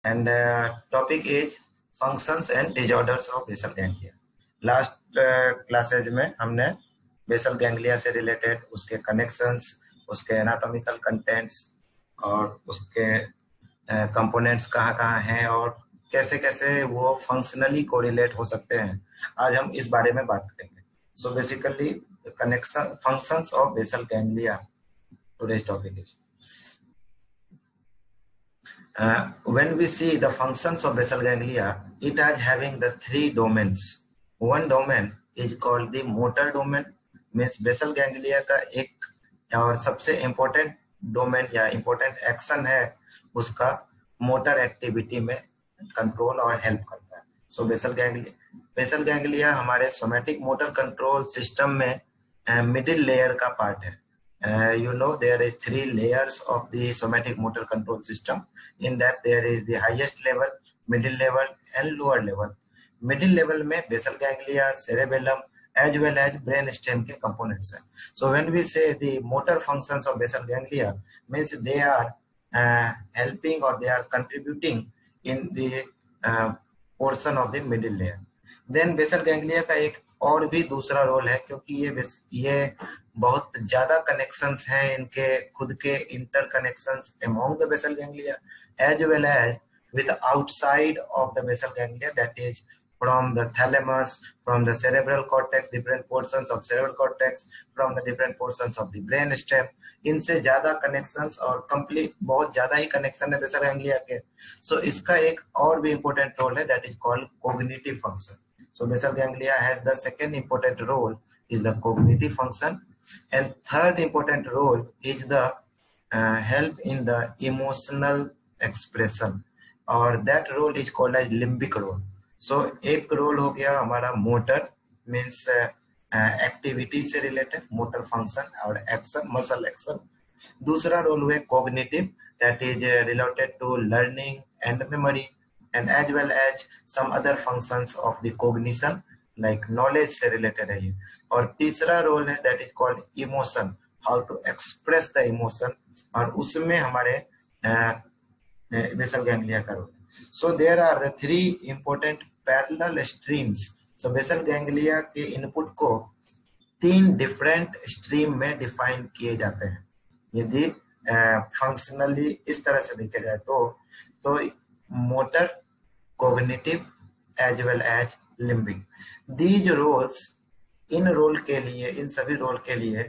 and topic is functions and disorders of basal ganglia. Last classes में हमने basal ganglia से related उसके connections, उसके एनाटॉमिकल कंटेंट्स और उसके कंपोनेंट्स कहाँ हैं और कैसे कैसे वो फंक्शनली कोरिलेट हो सकते हैं, आज हम इस बारे में बात करेंगे. So basically connection functions of basal ganglia today's topic is. When we see the functions of basal ganglia, it is having the three domains. One domain is called the motor domain, means basal ganglia का एक और सबसे important domain या important action है उसका motor activity में control और help करता है. So basal ganglia हमारे somatic motor control system में middle layer का part है. You know there is three layers of the somatic motor control system. In that there is the highest level, middle level and lower level. Middle level में basal ganglia, cerebellum as well as brain stem के components हैं. So when we say the motor functions of basal ganglia, means they are helping or they are contributing in the portion of the middle layer. Then basal ganglia का एक और भी दूसरा role है, क्योंकि ये बहुत ज्यादा कनेक्शंस हैं इनके खुद के interconnections among the basal ganglia as well as with outside of the basal ganglia, that is from the thalamus, from the cerebral cortex, different portions of cerebral cortex, from the different portions of the brain stem. इनसे ज्यादा connections और complete बहुत ज्यादा ही connection है basal ganglia के. So इसका एक और भी इंपॉर्टेंट रोल है, that is called cognitive function. So basal ganglia has the second important role is the cognitive function, and third important role is the help in the emotional expression, और that role is called as limbic role. So एक role हो गया हमारा motor, means activity से related motor function और action, muscle action. दूसरा role हुआ cognitive, that is related to learning and memory, and as well as some other functions of the cognition like knowledge से related है ये. और तीसरा role है that is called emotion, how to express the emotion, और उसमें हमारे basal ganglia का role. So there are the three important parallel streams. So basal ganglia के इनपुट को तीन डिफरेंट स्ट्रीम में डिफाइन किए जाते हैं. यदि फंक्शनली इस तरह से देखे जाए तो motor, cognitive as well as limbic. These roles, इन रोल के लिए, इन सभी रोल के लिए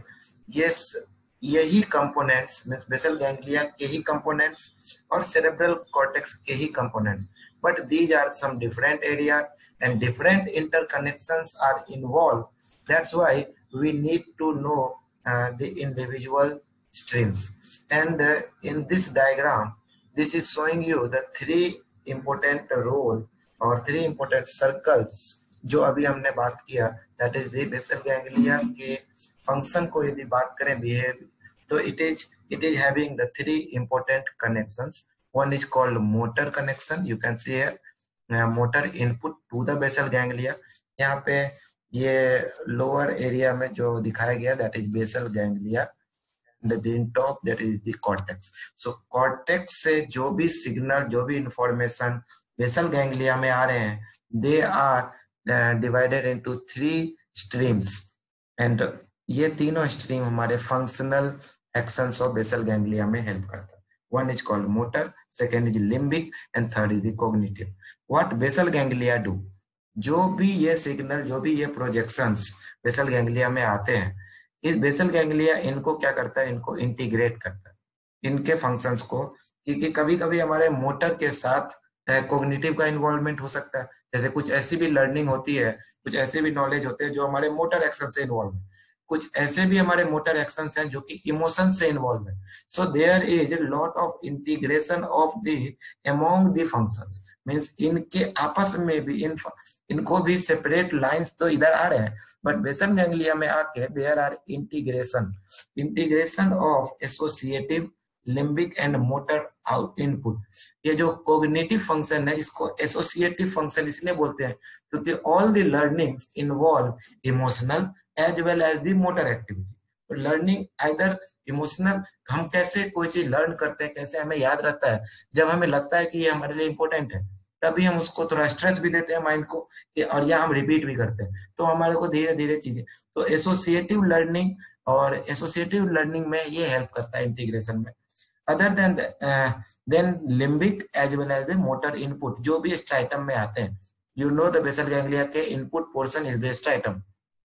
यही कंपोनेंट्स, बेसल गैंग्लिया के ही कंपोनेंट्स और सेरेब्रल कॉर्टेक्स के ही components, but these are some different area and different interconnections are involve. That's why we need to know the individual streams. And in this diagram, this is showing you the three important role और three important circles जो अभी हमने बात किया, that is the basal ganglia के function को यदि बात करें behave, तो it is having the three important connections. One is called motor connection, you can see here motor input to the basal ganglia. यहाँ पे ये लोअर एरिया में जो दिखाया गया that is basal ganglia, the top that is the cortex. So cortex से जो भी सिग्नल, जो भी इंफॉर्मेशन बेसल गैंग्लिया में आ रहे हैं, they are divided into three streams, and ये तीनों स्ट्रीम हमारे functional actions of basal ganglia में हेल्प करता है. One is called motor, second is limbic, and third is the cognitive. What basal ganglia do? जो भी ये सिग्नल, जो भी ये प्रोजेक्शंस बेसल गैंग्लिया में आते हैं, इस बेसल गैंग्लिया इनको क्या करता है, इनको इंटीग्रेट करता है, इनके फंक्शंस को, क्योंकि कभी कभी हमारे मोटर के साथ कॉग्निटिव का इन्वॉल्वमेंट हो सकता है. जैसे कुछ ऐसी भी लर्निंग होती है, कुछ ऐसे भी नॉलेज होते हैं जो हमारे मोटर एक्शन से इन्वॉल्व है, कुछ ऐसे भी हमारे मोटर एक्शंस हैं जो कि इमोशन से इन्वॉल्व है. So there is lot of integration of the among the functions, means इनके आपस में भी इनको भी सेपरेट लाइंस तो इधर आ रहे हैं, बट बेसल गैंग्लिया में आके there are integration of associative, limbic and motor out input. ये जो कोग्निटिव फंक्शन है इसको एसोसिएटिव फंक्शन इसलिए बोलते हैं क्योंकि all the learnings involve emotional as well as the motor activity. Learning either emotional, हम कैसे कोई चीज लर्न करते हैं, कैसे हमें याद रहता है, जब हमें लगता है कि ये हमारे लिए इंपॉर्टेंट है, तभी हम उसको थोड़ा स्ट्रेस भी देते हैं माइंड को और या हम रिपीट भी करते हैं, तो हमारे को धीरे धीरे चीजें, तो एसोसिएटिव लर्निंग, और एसोसिएटिव लर्निंग में ये हेल्प करता है इंटीग्रेशन में। Other than limbic as well as the motor input, जो भी स्ट्राइटम में आते हैं, you know the basal ganglia के input portion is the striatum.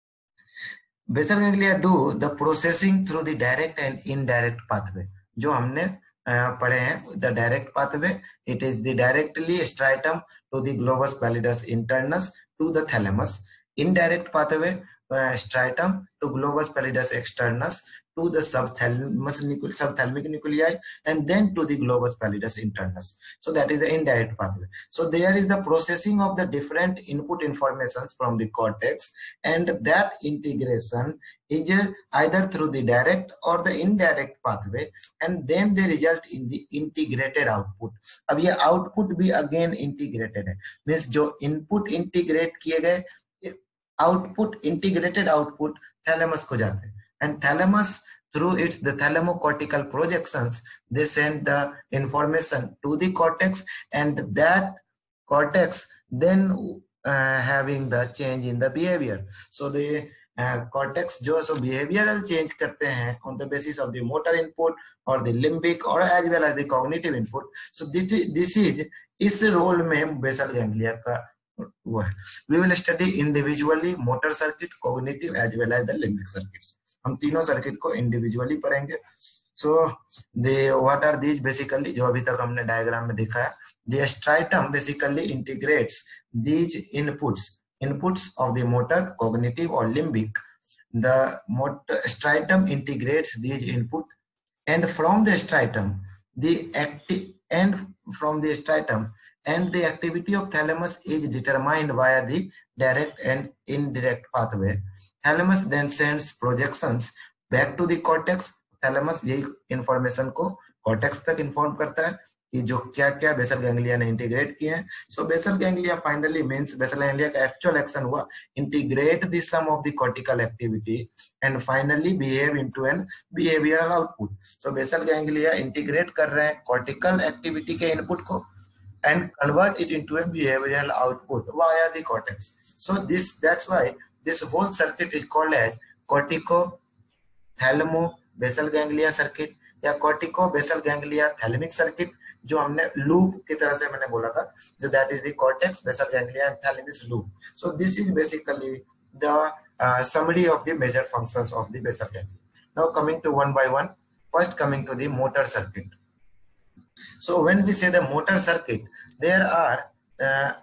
Basal ganglia do the processing through the direct and indirect pathway, जो हमने पढ़े हैं the direct pathway, it is the directly striatum to the globus pallidus internus to the thalamus, indirect pathway striatum to globus pallidus externus to the subthalamic nuclei and then to the globus pallidus internus. So that is the indirect pathway. So there is the processing of the different input informations from the cortex, and that integration is either through the direct or the indirect pathway, and then they result in the integrated output. अब ये output भी again integrated है, means जो input integrate किए गए, output integrated output thalamus को जाते हैं, and thalamus through its the thalamocortical projections they send the information to the cortex, and that cortex then having the change in the behavior. So the cortex जो so behavioral change करते हैं on the basis of the motor input or the limbic or as well as the cognitive input. So this is इस role में basal ganglia का वो है. We will study individually motor circuit, cognitive as well as the limbic circuits. हम तीनों circuit को individually पढ़ेंगे. So what are these basically, जो अभी तक हमने डायग्राम में दिखाया, the striatum basically integrates these inputs of the motor, cognitive और limbic. The motor striatum integrates these input, and from the striatum and the activity of thalamus is determined via the direct and indirect pathway. Thalamus then sends projections back to the cortex. Thalamus यही information को cortex तक inform करता है कि जो क्या क्या basal ganglia ने इंटीग्रेट किए हैं. So basal ganglia finally means basal ganglia का एक्चुअल एक्शन हुआ integrate the sum of the cortical activity and finally behave into an behavioural output. So basal ganglia integrate कर रहे हैं कॉर्टिकल एक्टिविटी के input को and convert it into a behavioral output via the cortex. So that's why this whole circuit is called as cortico thalamo basal ganglia circuit या cortico basal ganglia thalamic circuit, जो हमने loop की तरह से मैंने बोला था, जो that is the cortex basal ganglia and thalamus loop. So this is basically the summary of the major functions of the basal ganglia. Now coming to one by one, first coming to the motor circuit. So when we say the motor circuit, there are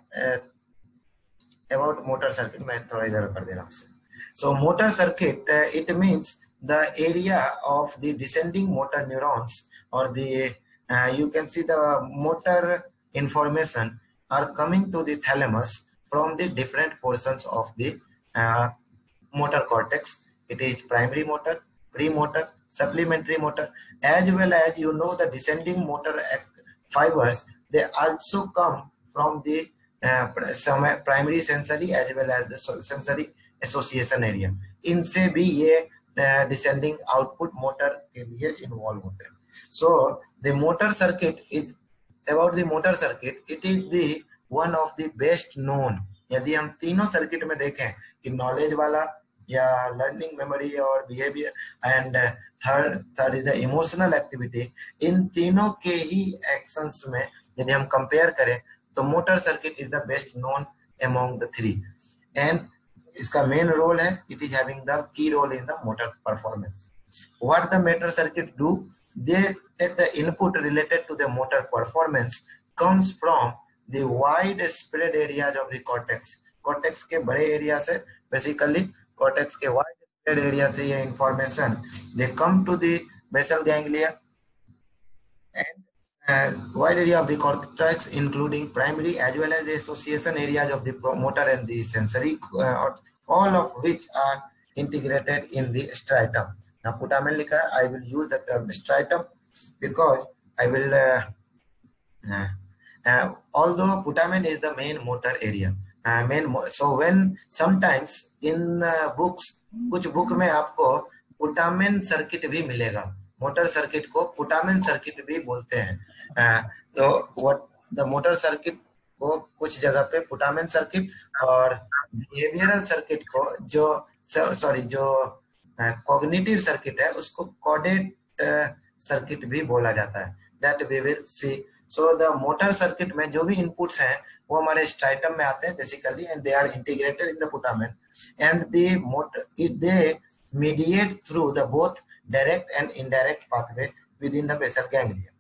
about motor circuit, मैं थोड़ा इधर कर दे रहा हूँ. So motor circuit, it means the area of the descending motor neurons, or the you can see the motor information are coming to the thalamus from the different portions of the motor cortex. It is primary motor, premotor, supplementary motor, as well as you know the descending motor fibers, they also come from the primary sensory as well as the sensory association area. इनसे भी ये descending output motor के लिए involve होते हैं. So the motor circuit is about the motor circuit. It is the one of the best known. यदि हम तीनों सर्किट में देखें कि नॉलेज वाला या लर्निंग मेमोरी और behaviour and third is the emotional activity, इन तीनों के ही एक्शंस में यदि हम कंपेयर करें तो motor circuit is the best known among the three. And इसका मेन रोल है, it is having the key role in the motor performance. What the motor circuit do, they take the input related to the motor performance comes from the wide spread areas of the cortex. Cortex के बड़े area से, basically cortex के wide spread area से ये information they come to the basal ganglia and wide area of the cortex including primary as well as the association areas of the motor and the sensory, all of which are integrated in the striatum. Now putamen likha hai, I will use the term striatum because I will although putamen is the main motor area, so when sometimes in books, कुछ book में आपको putamen circuit भी मिलेगा। Motor circuit को putamen circuit भी बोलते हैं। तो व्हाट द मोटर सर्किट को कुछ जगह पे पुटामेन सर्किट और बिहेवियरल सर्किट को जो कॉग्निटिव सर्किट है उसको कोडेड सर्किट भी बोला जाता है। That we will see. So the motor circuit में जो भी इनपुट्स हैं वो हमारे स्ट्राइटम में आते हैं basically, and they are integrated in the putamen, and they mediate through the both direct and indirect pathway within the basal ganglia.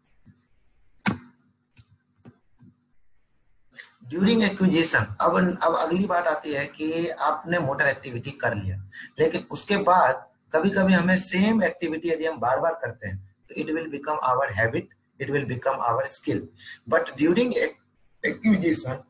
During acquisition, अब अगली बात आती है कि आपने मोटर एक्टिविटी कर लिया, लेकिन उसके बाद कभी कभी हमें सेम एक्टिविटी यदि हम बार बार करते हैं तो it will become our habit, it will become our skill. But during acquisition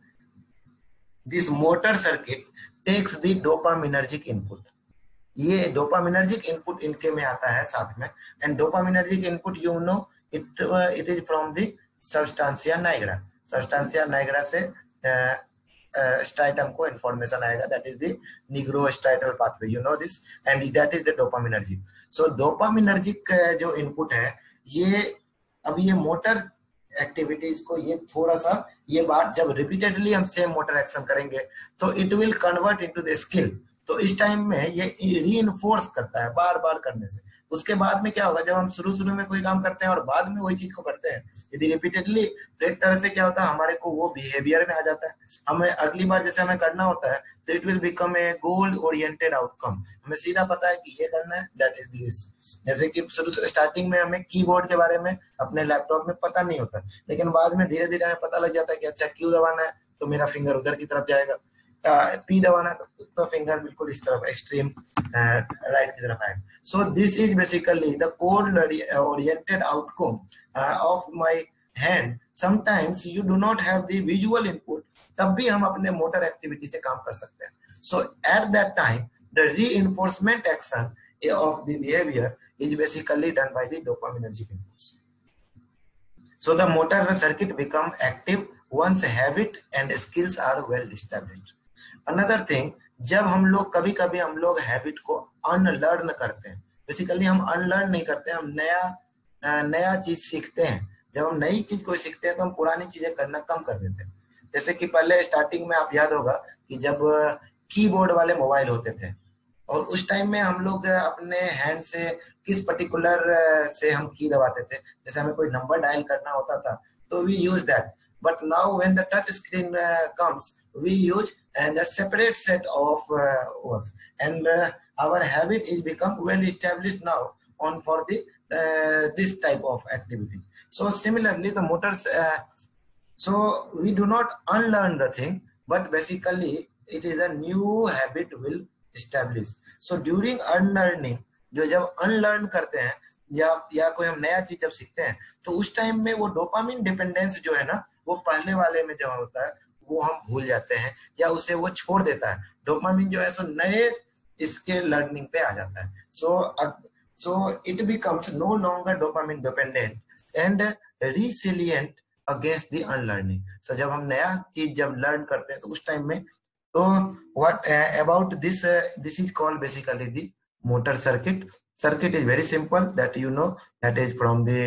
this motor circuit takes the dopaminergic input. ये डोपामिनर्जिक इनपुट इनके में आता है साथ में, and dopaminergic input you know it is from the substantia nigra. Substantia nigra से striatum को information आएगा, that is the nigrostriatal pathway, you know this, and that is the dopaminergic. So dopaminergic जो इनपुट है ये, अब ये motor activities को ये थोड़ा सा, ये बात जब रिपीटेडली हम सेम मोटर एक्शन करेंगे तो it will convert into the skill. तो इस टाइम में ये रीइंफोर्स करता है बार बार करने से। उसके बाद में क्या होगा, जब हम शुरू में कोई काम करते हैं और बाद में वही चीज को करते हैं यदि रिपीटेडली, तो एक तरह से क्या होता है हमारे को वो बिहेवियर में आ जाता है। हमें अगली बार जैसे हमें करना होता है तो it will become a goal oriented outcome. हमें सीधा पता है कि ये करना है, दैट इज दिस। जैसे कि शुरू स्टार्टिंग में हमें कीबोर्ड के बारे में अपने लैपटॉप में पता नहीं होता, लेकिन बाद में धीरे धीरे हमें पता लग जाता है कि अच्छा क्यू दबाना है तो मेरा फिंगर उधर की तरफ जाएगा, पी दबाना तो फिंगर बिल्कुल इस तरफ एक्सट्रीम राइट की तरफ आएगा। So this is basically the code oriented outcome of my hand. Sometimes you do not have the visual input, तब भी हम अपने मोटर एक्टिविटी से काम कर सकते हैं। So at that time the reinforcement action of the behaviour is basically done by the dopaminergic inputs. So the motor circuit become active once habit and skills are well established. Another thing, जब हम लोग कभी कभी हम लोग habit को unlearn करते हैं, बेसिकली हम अनलर्न नहीं करते, हम नया चीज सीखते हैं। जब हम नई चीज को सीखते हैं तो हम पुरानी चीजें करना कम कर देते हैं। जैसे कि पहले स्टार्टिंग में आप याद होगा कि जब कीबोर्ड वाले मोबाइल होते थे और उस टाइम में हम लोग अपने हैंड से किस पर्टिकुलर से हम की दबाते थे, जैसे हमें कोई नंबर डायल करना होता था तो we use that. But now when the touch screen comes we use and a separate set of words, and our habit is become well established now on for the this type of activity. So similarly the motors, so we do not unlearn the thing, but basically it is a new habit will establish. So during unlearning, जो जब unlearn करते हैं या कोई हम नया चीज जब सीखते हैं तो उस टाइम में वो डोपामिन डिपेंडेंस जो है ना, वो पहले वाले में जब होता है वो हम भूल जाते हैं या उसे वो छोड़ देता है। डोपामिन जो है सो नए इसके लर्निंग पे आ जाता है। So it becomes no longer dopamine dependent and resilient against the unlearning. So जब हम नया चीज जब लर्न करते हैं तो उस टाइम में, तो what about this is called basically the motor circuit. Circuit is very simple, that you know, that is from the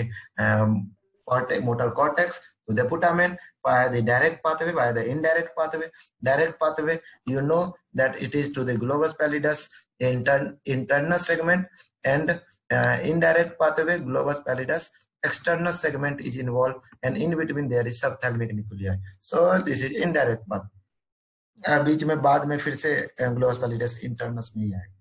motor cortex to the putamen via the direct pathway, via the indirect pathway. Direct pathway, you know that it is to the globus pallidus internal segment, and indirect pathway globus pallidus external segment is involved, and in between there is subthalamic nuclei. So this is indirect path. बीच में बाद में फिर से globus pallidus internals में ही आएगा।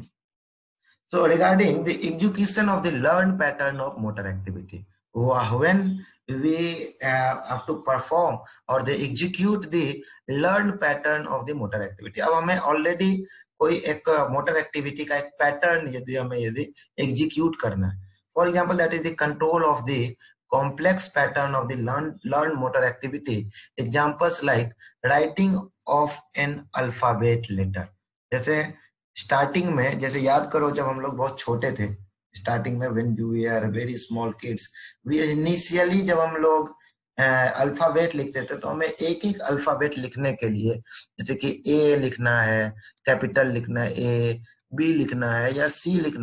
So regarding the execution of the learned pattern of motor activity, when we have to perform or they execute the learned pattern of the motor activity, अब हमें already कोई एक motor activity का एक pattern यदि execute करना है, for example that is the control of the complex pattern of the learned motor activity. Examples like writing of an alphabet letter. जैसे स्टार्टिंग में, जैसे याद करो जब हम लोग बहुत छोटे थे, स्टार्टिंग में when we are very small kids, we initially जब हम लोग अल्फाबेट लिखते थे तो हमें एक एक अल्फाबेट लिखने के लिए, जैसे कि ए लिखना है, कैपिटल लिखना है, ए बी लिखना है या सी लिखना है,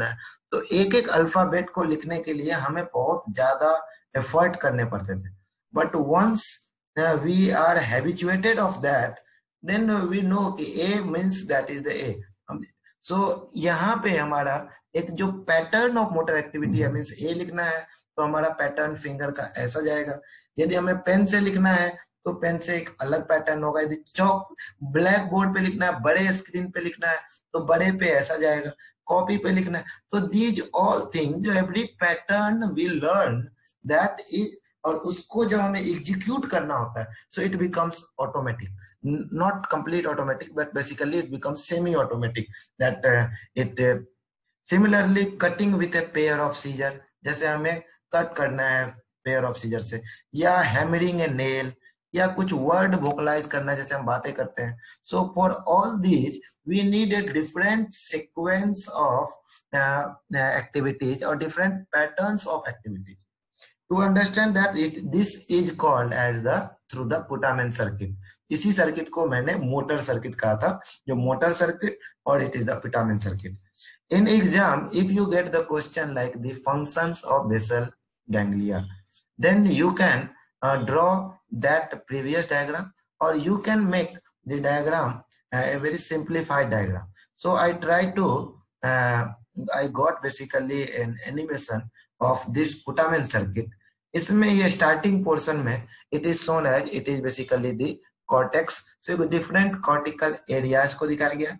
तो एक एक अल्फाबेट को लिखने के लिए हमें बहुत ज्यादा एफर्ट करने पड़ते थे, but once we are habituated of that, then we know कि A means that is the A. So यहाँ पे हमारा एक जो पैटर्न ऑफ मोटर एक्टिविटी है, मीन्स ए लिखना है तो हमारा पैटर्न फिंगर का ऐसा जाएगा। यदि हमें पेन से लिखना है तो पेन से एक अलग पैटर्न होगा। यदि चौक ब्लैक बोर्ड पे लिखना है, बड़े स्क्रीन पे लिखना है तो बड़े पे ऐसा जाएगा, कॉपी पे लिखना है। तो दीज ऑल थिंग, जो every pattern we learn that is, और उसको जब हमें एग्जीक्यूट करना होता है, so it becomes automatic, not complete automatic, but basically it becomes semi automatic, that it similarly cutting with a pair of scissor, जैसे हमें कट करना है पेयर ऑफ सीजर से, या हैमरिंग ए नेल, या कुछ वर्ड वोकलाइज करना है जैसे हम बातें करते हैं। So for all these we need a different sequence of activities और different patterns of activities to understand that this is called as the through the Putamen circuit। इसी सर्किट को मैंने मोटर सर्किट कहा था, जो मोटर सर्किट, और it is the Putamen circuit। In exam, if you get the question like the functions of basal ganglia, then you can draw that previous diagram, or you can make the diagram a very simplified diagram। So I try to I got basically an animation of this Putamen circuit। इसमें ये starting portion में it is shown as, it is basically the cortex, so different cortical areas को दिखाया गया।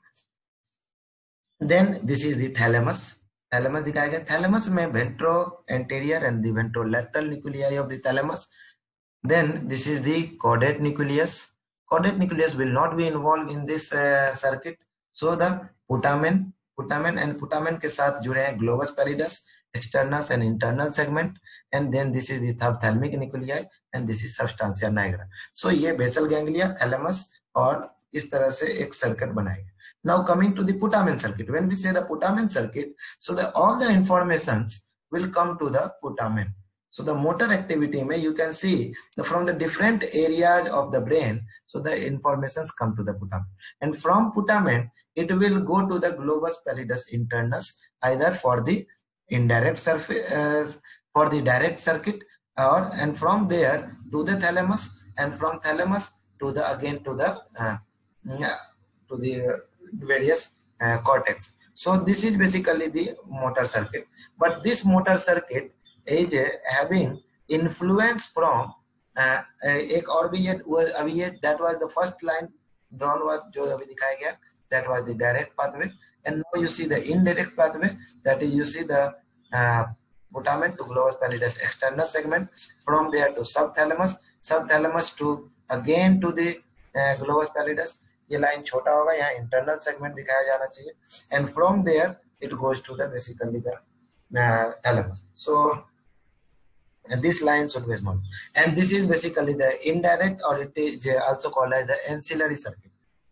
Then this is the thalamus, thalamus दिखाया गया। Thalamus में ventro anterior and the ventrolateral nuclei of the thalamus. Then this is the caudate nucleus, caudate nucleus will not be involve in this circuit. So the putamen, putamen and putamen के साथ जुड़े हैं globus pallidus, externus and internal segment, and then this is the ophthalmic nuclei and this is substantia nigra। so ये basal ganglia, thalamus और इस तरह से एक सर्किट बनाएगा। now coming to the Putamen circuit, when we say the Putamen circuit, so the all the informations will come to the Putamen। so the motor activity में you can see from the different areas of the brain, so the informations come to the Putamen, and from Putamen it will go to the globus pallidus internus, either for the indirect surface, for the direct circuit, or and from there to the thalamus, and from thalamus to the again to the various cortex। so this is basically the motor circuit, but this motor circuit is having influence from एक और भी अभी ये that was the first line drawn was जो अभी दिखाया गया, that was the direct pathway, and now you see the indirect pathway, that is you see the Putamen to globus pallidus external segment, from there to subthalamus, subthalamus to again to the globus pallidus। ये line छोटा होगा, यहाँ internal segment दिखाया जाना चाहिए, and from there it goes to the basically the thalamus। so and this line should be small, and this is basically the indirect, or it is also called as the ancillary circuit।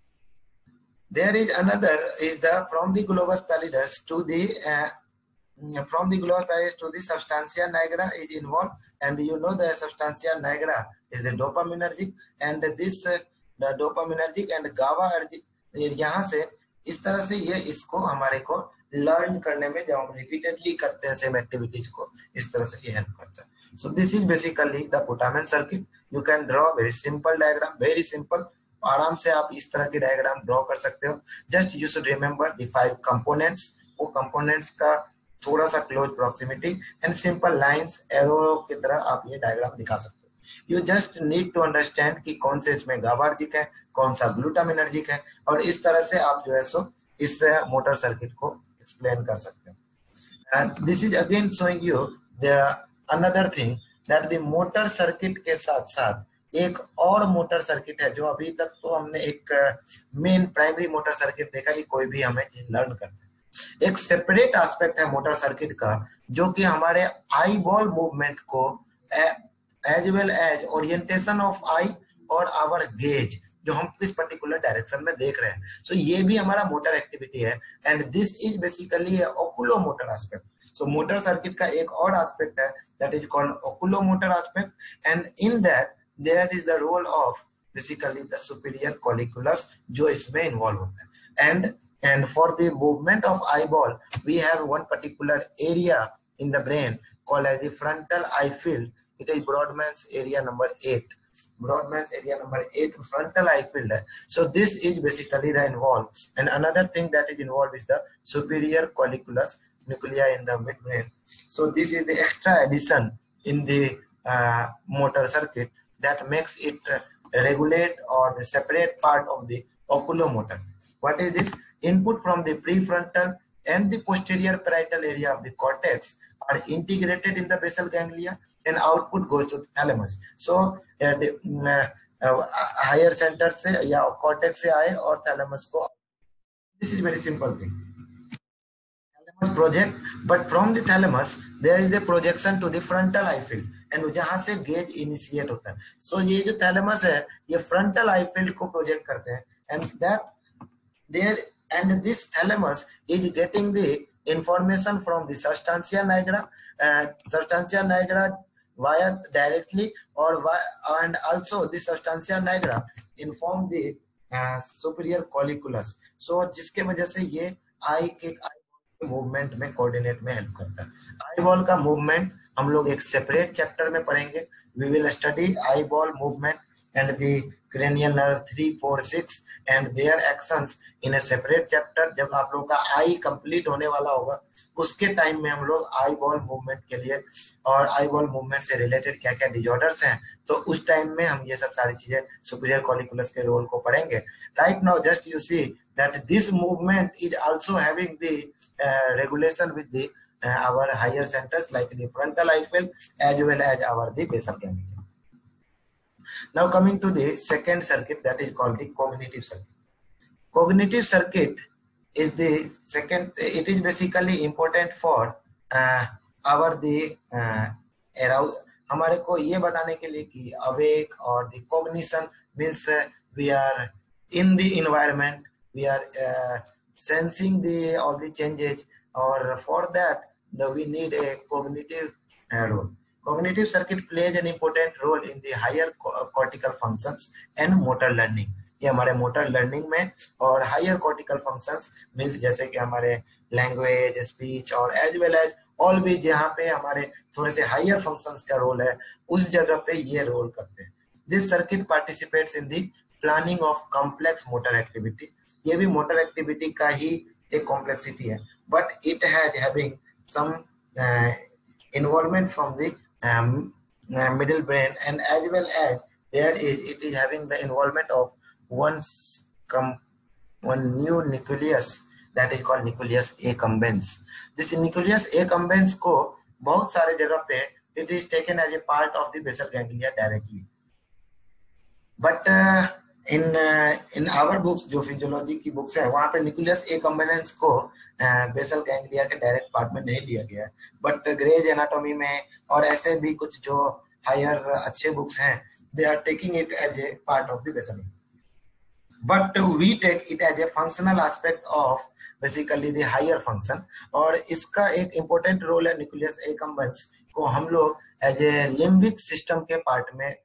there is another is the from the globus pallidus to the from the globus pallidus to the substantia nigra is involved, and you know the substantia nigra is the dopaminergic, and this the dopaminergic and GABAergic, यहाँ से इस तरह से ये इसको हमारे को learn करने में जब हम रिपीटेडली करते हैं सेम एक्टिविटीज को, इस तरह से ये हेल्प करता है। So this is basically the Putamen circuit. You can draw very simple diagram, very simple, आराम से आप इस तरह की डायग्राम ड्रॉ कर सकते हो। Just you should remember the 5 components, वो कंपोनेंट्स का थोड़ा सा close proximity and simple lines, arrow की तरह आप ये डायग्राम दिखा सकते हो। You just need to understand कि कौन से इसमें GABAergic है, कौन सा ग्लूटामिनर्जिक है, और इस तरह से आप जो है सो इस मोटर सर्किट को एक्सप्लेन कर सकते हो। And this is again showing you the another thing that the motor circuit के साथ साथ एक और मोटर सर्किट है, जो अभी तक तो हमने एक मेन प्राइमरी मोटर सर्किट देखा कि कोई भी हमें चीज लर्न करते हैं। एक सेपरेट एस्पेक्ट है मोटर सर्किट का, जो कि हमारे आई बॉल मूवमेंट को as well as orientation of eye और आवर गेज, जो हम किस पर्टिकुलर डायरेक्शन में देख रहे हैं, सो ये भी हमारा मोटर एक्टिविटी है, and this is basically oculomotor aspect. So motor circuit का एक और एस्पेक्ट है that is called oculomotor aspect, and in that there is the role of basically the superior colliculus, जो इसमें इन्वॉल्व होता है। and for the movement of eyeball, we have one particular area in the brain called as the frontal eye field. It is Brodmann's area number 8. Brodmann's area number 8, frontal eye field. So this is basically the involved. And another thing that is involved is the superior colliculus nuclei in the midbrain. So this is the extra addition in the motor circuit that makes it regulate or the separate part of the oculomotor. What is this? Input from the prefrontal and the posterior parietal area of the cortex are integrated in the basal ganglia, and output goes to the thalamus. So higher center से या cortex से आए और thalamus को. This is very simple thing. Thalamus project, but from the thalamus there is a projection to the frontal eye field, and जहाँ से gauge initiate होता है. So ये जो thalamus है ये frontal eye field को प्रोजेक्ट करते हैं, and that there and this thalamus is getting the information from the substantia nigra, via directly or and also the substantia nigra inform the superior colliculus. So जिसके वजह से ये आई के movement में coordinate में हेल्प करता है. आई बॉल का मूवमेंट हम लोग एक सेपरेट चैप्टर में पढ़ेंगे. We will study eye ball movement and the cranial nerve 3, 4, 6 and their actions in a separate chapter. जब आप लोग का आई कंप्लीट होने वाला होगा उसके टाइम में हम लोग आई बॉल मूवमेंट के लिए और आई बॉल मूवमेंट से रिलेटेड क्या क्या डिजॉर्डर्स हैं तो उस टाइम में हम ये सब सारी चीजें सुपीरियर कॉलिकुलस के रोल को पढ़ेंगे. Right now just you see that this movement is also having the regulation with the our higher centers like the frontal eye field as well as our the basal ganglia. Now coming to the second circuit, that is called the cognitive circuit. Cognitive circuit is the second. It is basically important for our the arousal. हमारे को ये बताने के लिए कि awake or the cognition means we are in the environment, we are sensing the all the changes, or for that we need a cognitive role. Cognitive circuit plays an important role in the higher cortical functions and motor learning. ये हमारे motor learning में और higher cortical functions means जैसे कि हमारे language, speech और as well as all भी जहाँ पे हमारे थोड़े से higher functions का role है उस जगह पे ये role करते हैं. This circuit participates in the planning of complex motor activity. ये भी motor activity का ही एक complexity है, but it has having some involvement from the middle brain, and as well as it is having the involvement of one new nucleus that is called nucleus accumbens. This nucleus accumbens को बहुत सारे जगह पे it is taken as a part of the basal ganglia directly, but in our books जो physiology की books है वहाँ पे न्यूक्लियस एकम्बेनेंस को बेसल गैंग्लिया के डायरेक्ट पार्ट में नहीं लिया गया है, बट ग्रेज एनाटॉमी में और ऐसे भी कुछ जो हायर अच्छे बुक्स हैं they are taking it as a part of the basal, but we take it as a functional aspect of basically the higher function. और इसका एक इम्पोर्टेंट रोल है न्यूक्लियस एकम्बेंस को हम लोग एज ए लिम्बिक सिस्टम के part में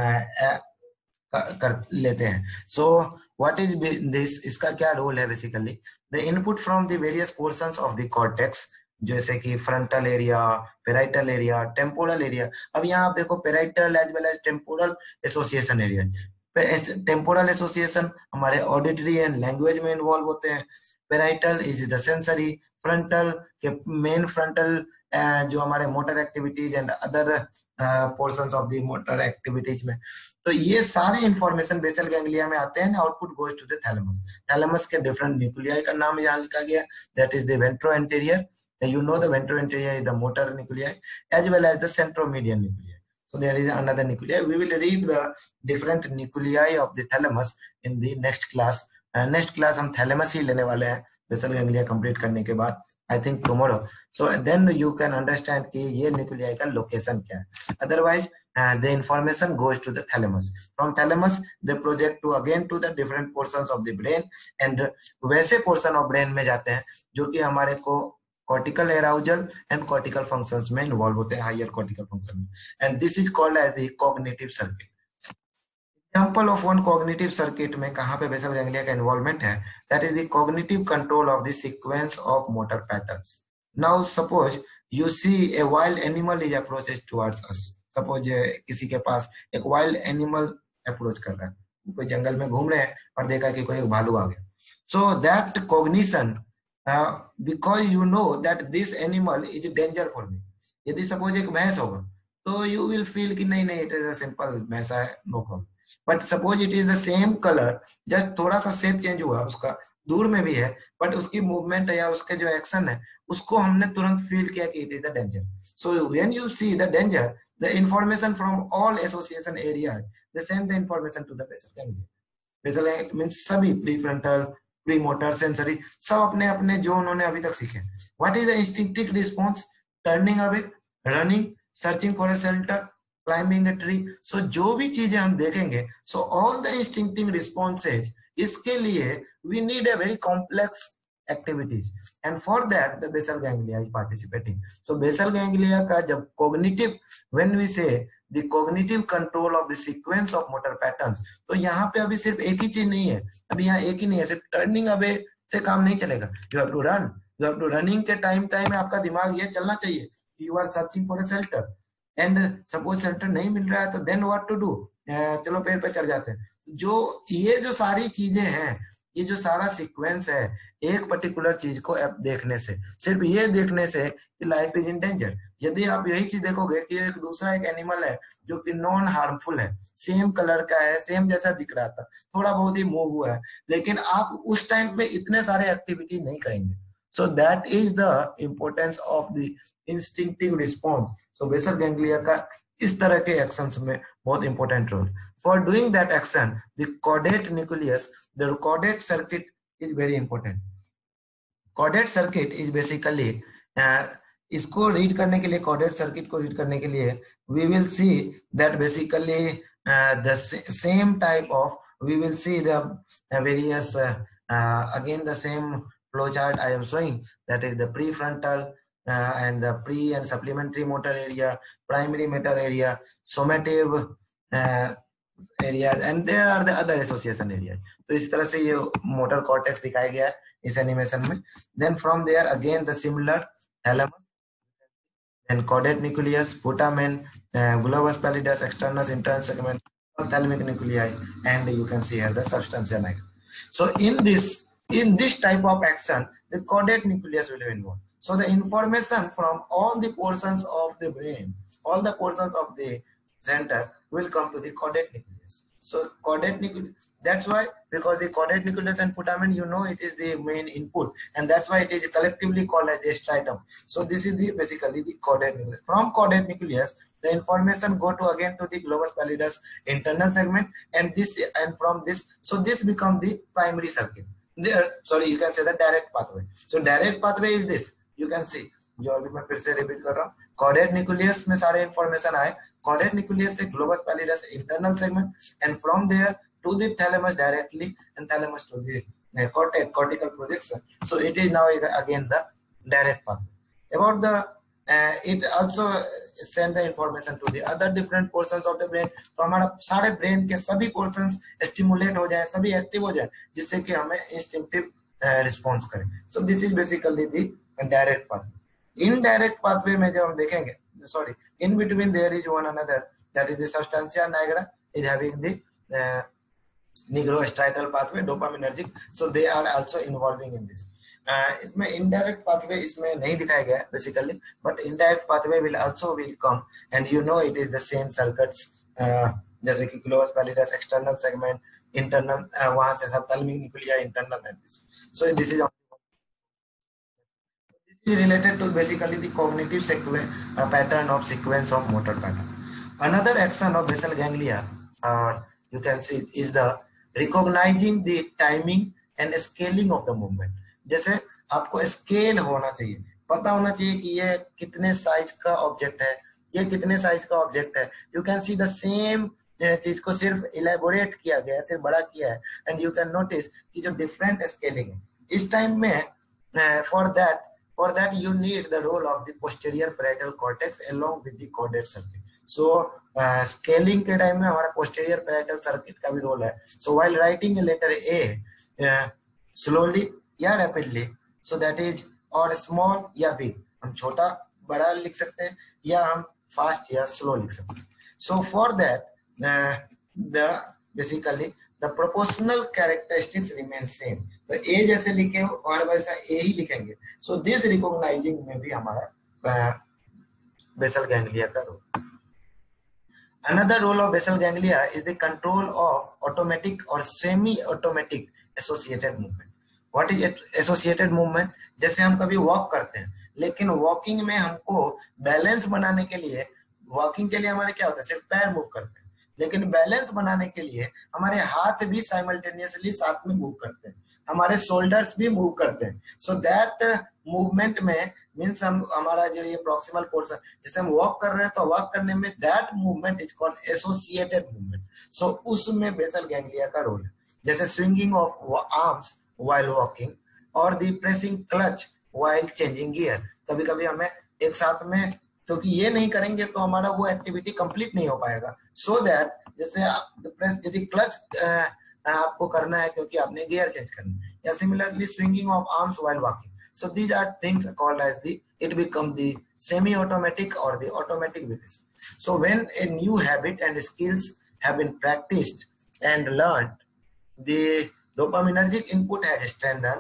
कर लेते हैं. सो व्हाट इज दिस, इसका क्या रोल है basically the input from the various portions of the cortex जैसे कि frontal area, parietal area, temporal area. अब यहाँ आप देखो parietal as well as temporal association area. Temporal association हमारे ऑडिटरी एंड लैंग्वेज में इन्वॉल्व होते हैं. Parietal is the sensory, frontal के मेन फ्रंटल जो हमारे motor activities and other portions of the motor activities में. तो ये सारे इंफॉर्मेशन बेसल गैंग्लिया में आते हैं. Output goes to the thalamus. Thalamus के डिफरेंट न्यूक्लियाई का नाम यहाँ लिखा गया, that is the ventroanterior. You know the ventroanterior is the motor nuclei as well as the centromedian nuclei. So there is another nuclei. We will read the different nuclei of the thalamus in the next class. Next class हम thalamus ही लेने वाले हैं basal ganglia complete करने के बाद, I think tomorrow. So then you can understand कि ये nuclei का लोकेशन क्या है. Otherwise the information goes to the thalamus. From thalamus they project to again to the different portions of the brain, and वैसे portion of brain में जाते हैं जो कि हमारे को cortical arousal and cortical functions में involve होते हैं, higher cortical function में, and this is called as the cognitive circuit. Example of one cognitive circuit में कहाँ पे बेसल गैंग्लिया का इन्वॉल्वमेंट है, that is the cognitive control of the sequence of motor patterns. Now suppose you see a wild animal is approaches towards us. Suppose किसी के पास एक wild animal approach कर रहा है, कोई जंगल में घूम रहे हैं और देखा कि कोई एक भालू आ गया. So that cognition, because you know that this animal is danger for me. यदि सपोज एक भैंस होगा तो यू विल फील कि नहीं नहीं इट इज अ सिंपल भैंसा है, no problem. But suppose it is the same colour, just थोड़ा सा शेप चेंज हुआ उसका, दूर में भी है, बट उसकी मूवमेंट या उसके जो एक्शन है उसको हमने तुरंत फील किया कि it is the danger. So when you see the danger, the information from all association areas they send the information to the basal ganglia. Basal means सभी प्रीफ्रंटल, प्रीमोटर, सेंसरी, सब अपने अपने जो उन्होंने अभी तक सीखे. What is the instinctive response? Turning away, running, searching for a shelter, climbing a tree. So जो भी चीजें हम देखेंगे, so all the instinctive responses, इसके लिए we need a very complex activities, and for that the basal ganglia is participating. So basal ganglia का जब cognitive, when we say the cognitive control of the sequence of motor patterns, तो यहाँ पे अभी सिर्फ एक ही चीज नहीं है, अभी यहाँ एक ही नहीं है, सिर्फ टर्निंग अवे से काम नहीं चलेगा. You have to run, you have to running के टाइम टाइम में आपका दिमाग ये चलना चाहिए, you are searching for a shelter, and suppose shelter नहीं मिल रहा है तो देन व्हाट टू डू, चलो पेड़ पे चढ़ जाते हैं. जो ये जो सारी चीजें हैं, ये जो सारा सीक्वेंस है एक पर्टिकुलर चीज को देखने से, सिर्फ ये देखने से कि लाइफ इज इन डेंजर. यदि आप यही चीज देखोगे कि एक दूसरा एक एनिमल है जो कि नॉन हार्मफुल है, सेम कलर का है, सेम जैसा दिख रहा था, थोड़ा बहुत ही मूव हुआ है, लेकिन आप उस टाइम पे इतने सारे एक्टिविटी नहीं करेंगे. So that is the importance of the instinctive response. So basal ganglia का इस तरह के एक्शंस में बहुत important role. For doing that action, the caudate nucleus, the caudate circuit is very important. Caudate circuit is basically, इसको read करने के लिए, कॉर्डेट सर्किट को रीड करने के लिए we will see that basically the same type of, we will see the various again the same flow chart I am showing, that is the prefrontal and the pre and supplementary motor area, primary motor area, summative areas, and there are the other association areas. तो इस तरह से ये motor cortex दिखाया गया है इस animation में. Then from there again the similar thalamus, then caudate nucleus, putamen, globus pallidus, externus, internal segment, thalamic nuclei, and you can see here the substantia nigra. So in this type of action, the caudate nucleus will be involved. So the information from all the portions of the brain, all the portions of the center will come to the caudate nucleus. So caudate nucleus, that's why, because the caudate nucleus and putamen, you know, it is the main input, and that's why it is collectively called as the striatum. So this is the basically the caudate nucleus. From caudate nucleus, the information go to again to the globus pallidus internal segment, and this, and from this, so this become the primary circuit. There, sorry, you can say the direct pathway. So direct pathway is this. You can see. जो अभी मैं फिर से repeat कर रहा हूँ, chordate nucleus में सारे इंफॉर्मेशन आए, कॉर्डेट न्यूक्लियस से globus pallidus internal segment, and from there to the thalamus directly, and thalamus to the cortical projection. So it is now again the direct path. About the it also send the information to the other different portions of the brain. तो हमारा सारे brain के सभी portions stimulate हो जाए, सभी active हो जाए, जिससे कि हमें instinctive response करें. So this is basically the direct path. Indirect pathway में जब हम देखेंगे, sorry, in between there is one another, that is the substantia nigra is having the nigrostriatal pathway, dopaminergic, so they are also involving in this. इसमें indirect pathway इसमें नहीं दिखाया गया basically, but indirect pathway will also will come, and you know it is the same circuits, जैसे कि globus pallidus, external segment, internal, वहाँ से सब thalamic nuclei, internal, and this. So this is related to basically the cognitive pattern of sequence of motor pattern. Another action of basal ganglia, or you can see, is the recognizing the timing and scaling of the movement. जैसे आपको scale होना चाहिए, पता होना चाहिए कि ये कितने साइज का ऑब्जेक्ट है, ये कितने साइज का ऑब्जेक्ट है. You can see the same चीज को सिर्फ इलेबोरेट किया गया है, सिर्फ बड़ा किया है, एंड यू कैन नोटिस कि जो डिफरेंट स्केलिंग है इस टाइम में, for that you need the role of the posterior parietal cortex along with the caudate circuit. So scaling के टाइम में हमारा पोस्टीरियर पैराइटल सर्किट का भी रोल है. So while writing a letter A slowly या rapidly, so that is और small या big, हम छोटा बड़ा लिख सकते हैं या हम फास्ट या स्लो लिख सकते हैं. So for that the basically the proportional characteristics remain same. तो ए जैसे लिखे और वैसा ए ही लिखेंगे. सो दिस रिकॉग्नाइजिंग में भी हमारा बेसल गैंग्लिया का role. Another role of basal ganglia is the control of automatic or semi-automatic associated movement. What is associated movement? जैसे हम कभी वॉक करते हैं, लेकिन वॉकिंग में हमको बैलेंस बनाने के लिए, वॉकिंग के लिए हमारे क्या होता है, सिर्फ पैर मूव करते हैं, लेकिन बैलेंस बनाने के लिए हमारे हाथ भी साइमल्टेनियसली साथ में मूव करते हैं, हमारे शोल्डर्स भी मूव करते हैं. सो दैट मूवमेंट में मीन्स हम हमारा जो ये प्रॉक्सिमल पोर्शन, जैसे हम वॉक कर रहे हैं तो वॉक करने में that movement is called associated movement. So उसमें बेसल गैंग्लिया का रोल है. जैसे swinging of arms while walking और the pressing clutch while changing gear. कभी कभी हमें एक साथ में, क्योंकि ये नहीं करेंगे तो हमारा वो एक्टिविटी कंप्लीट नहीं हो पाएगा. सो दैट जैसे यदि क्लच आपको करना है क्योंकि आपने गियर चेंज करना है, या similarly swinging of arms while walking. So these are things called as it become the semi-automatic or the automatic with this. So when a new habit and skills have been practiced and learned, the dopaminergic input has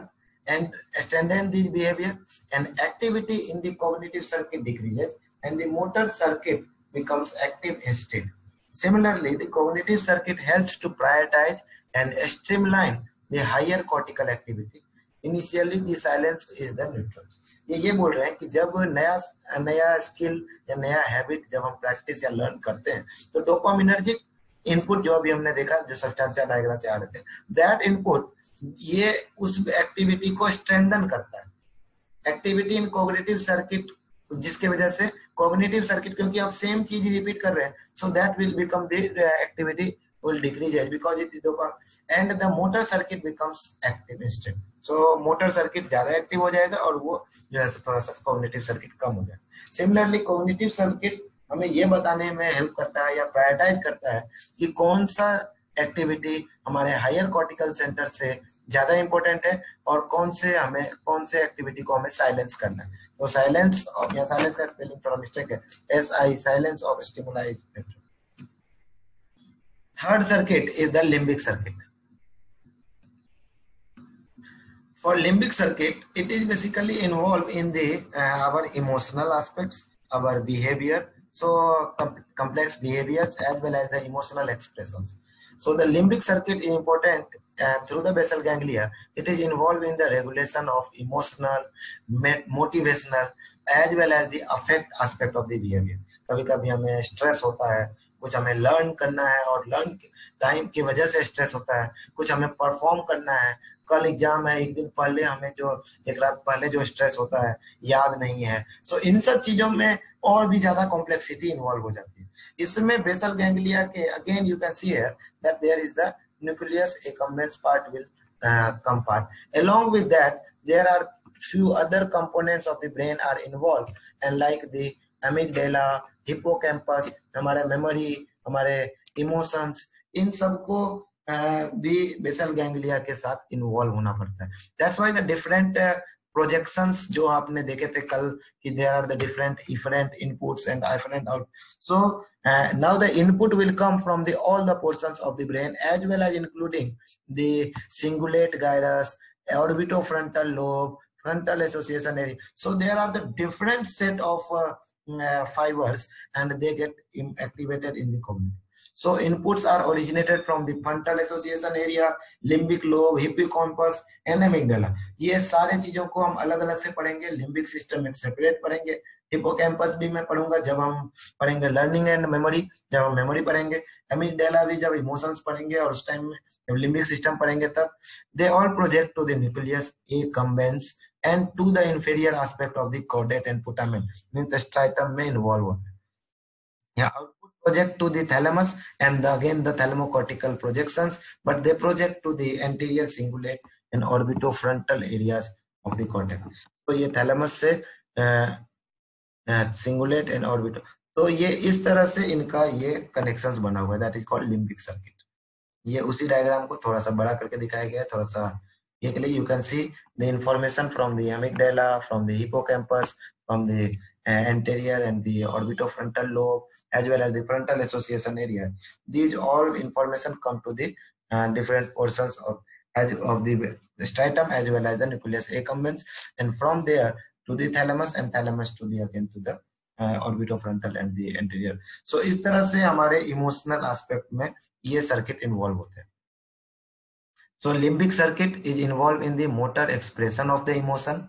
strengthened the behavior, and activity in the cognitive circuit decreases and the motor circuit becomes active instead. Similarly, the cognitive circuit helps to prioritize and streamline the higher cortical activity. Initially the silence is the neutral. ये बोल रहे हैं कि जब नया skill या नया habit जब हम प्रैक्टिस या लर्न करते हैं तो डोपामिनर्जिक इनपुट जो अभी हमने देखा जो सब्सटेंशिया डायग्राम से आ रहे थे, दैट इनपुट ये उस एक्टिविटी को स्ट्रेंथन करता है. एक्टिविटी इन कोग्निटिव सर्किट, जिसके वजह से कोग्निटिव सर्किट, क्योंकि आप सेम चीज रिपीट कर रहे हैं, so that will become the activity will decrease because it is dopamine and the motor circuit becomes active instead. So motor circuit ज्यादा एक्टिव हो जाएगा और वो जो है थोड़ा सा cognitive circuit कम हो जाएगा. Similarly cognitive circuit हमें ये बताने में हेल्प करता है या प्रायोरिटाइज करता है कि कौन सा एक्टिविटी हमारे हायर कॉर्टिकल सेंटर से ज्यादा इंपॉर्टेंट है और कौन से एक्टिविटी को हमें साइलेंस करना है. तो साइलेंस, और यहाँ साइलेंस का स्पेलिंग थोड़ा मिस्टेक है, SI, silence of stimuli. Third circuit is the limbic circuit. For limbic circuit, it is basically involved in the our emotional aspects, our behavior, so complex behaviors as well as the emotional expressions. So the limbic circuit is important through the basal ganglia. It is involved in the regulation of emotional, motivational as well as the affect aspect of the behavior. कभी कभी हमें stress होता है, कुछ हमें learn करना है और लर्न टाइम की वजह से स्ट्रेस होता है, कुछ हमें परफॉर्म करना है, कल एग्जाम है, एक दिन पहले हमें जो एक रात पहले जो स्ट्रेस होता है याद नहीं है. सो इन सब चीजों में और भी ज्यादा कॉम्प्लेक्सिटी इन्वॉल्व हो जाती है. इसमें बेसल गैंग्लिया के again you can see here that there is the nucleus accumbens part will come part. Along with that there are few other components of the brain are involved, and like the amygdala, hippocampus, हमारे memory, हमारे emotions, इन सबको भी basal ganglia के साथ involve होना पड़ता है. That's why the different projections जो आपने देखे थे कल कि there are the different efferent inputs and afferent out. So now the input will come from the all the portions of the brain as well as including the cingulate gyrus, orbitofrontal lobe, frontal association area. So there are the different set of fibers and they get activated in the cognitive. So inputs are originated from the frontal association area, limbic lobe, hippocampus and amygdala. ये सारे चीजों को हम अलग अलग से पढ़ेंगे. Limbic system में सेपरेट पढ़ेंगे, हिपोकैम्पस भी मैं पढ़ूंगा जब हम पढ़ेंगे लर्निंग एंड मेमोरी, जब हम मेमोरी पढ़ेंगे. एमिगडाला भी जब इमोशंस पढ़ेंगे और उस टाइम में जब लिम्बिक सिस्टम पढ़ेंगे तब. They all project to the nucleus accumbens and to the inferior aspect of the caudate and putamen, means the striatum में involve होता है. Yeah, output project to the thalamus and again the thalamocortical projections, but they project to the anterior cingulate and orbitofrontal areas of the cortex. तो ये thalamus से cingulate and orbito. तो ये इस तरह से इनका ये कनेक्शंस बना हुआ है, that is called limbic circuit. ये उसी डायग्राम को थोड़ा सा बड़ा करके दिखाया गया है, थोड़ा सा ये के लिए you can see the information from the amygdala, from the hippocampus, from the anterior and the orbitofrontal lobe, as well as the frontal association area. These all information come to the different portions of the stratum as well as the nucleus accumbens, and from there to the thalamus, and thalamus to the again to the orbitofrontal and the anterior. So इस तरह से हमारे emotional aspect में ये circuit involve होते हैं. So limbic circuit is involved in the motor expression of the emotion,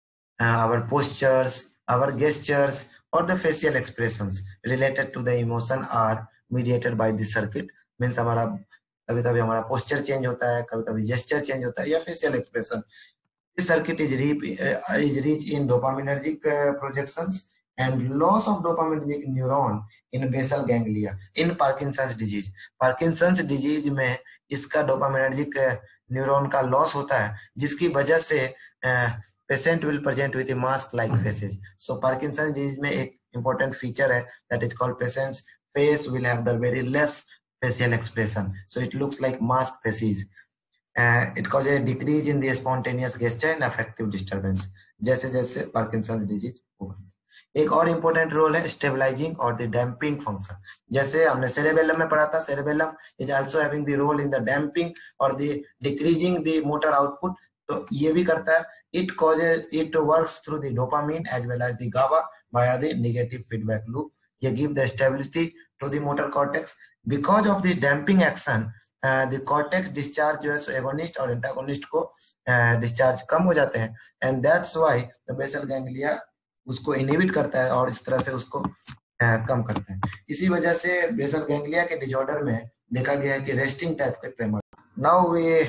our postures, our gestures, or the facial expressions related to the emotion are mediated by the circuit. Means हमारा कभी कभी हमारा posture change होता है, कभी कभी gesture change होता है, या facial expression. This circuit is rich in dopaminergic projections and loss of dopaminergic neuron in basal ganglia in Parkinson's disease. Parkinson's disease में इसका dopaminergic न्यूरॉन का लॉस होता है, जिसकी वजह से patient will present with mask like faces. So Parkinson disease में एक इंपॉर्टेंट फीचर है, that is called patients face will have the very less facial expression, so it looks like masked faces. It causes a decrease in the spontaneous gesture and affective disturbance. जैसे जैसे Parkinson disease होगा. एक और important role है stabilising और the damping function. जैसे हमने cerebellum में पढ़ा था, cerebellum is also having the role in the damping और the decreasing the motor output. तो ये भी करता है. It works through the dopamine as well as the GABA via the negative feedback loop. ये give the stability to the motor cortex. Because of this damping action, the cortex discharge जो है agonist और antagonist को discharge कम हो जाते हैं, and that's why the basal ganglia उसको inhibit करता है और इस तरह से उसको कम करता है. इसी वजह से बेसल गैंग्लिया के डिसऑर्डर में देखा गया है कि रेस्टिंग टाइप के tremor. Now we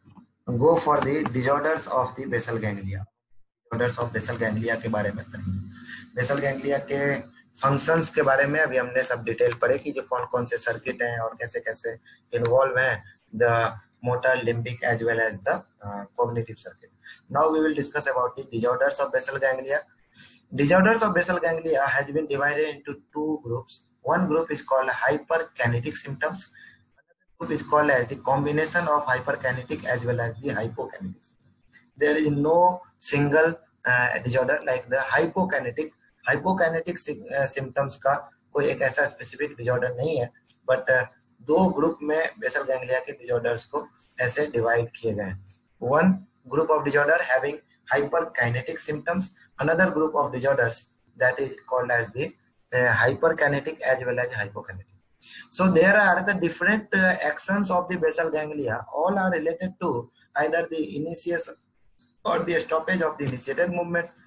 go for the disorders of the basal ganglia. Disorders of basal ganglia के बारे में करेंगे. बेसल गैंग्लिया के फंक्शंस के बारे में अभी हमने सब डिटेल पढ़े कि जो कौन कौन से सर्किट हैं और कैसे कैसे इन्वॉल्व हैं the motor, limbic as well as the cognitive circuit. Now we will discuss about the disorders of basal ganglia. Disorders of basal ganglia has been divided into two groups. One group is called hyperkinetic symptoms. Another group is called as the combination of hyperkinetic as well as the hypokinetic. There is no single disorder like the hypokinetic. Hypokinetic symptoms का कोई एक ऐसा specific disorder नहीं है, but दो group में basal ganglia के disorders को ऐसे डिवाइड किए गए हैं. One group of disorder having hyperkinetic symptoms, another group of disorders that is called as the hyperkinetic as well as hypokinetic. So there are the different actions of the basal ganglia, all are related to either the initiation or the stoppage of the initiated movements.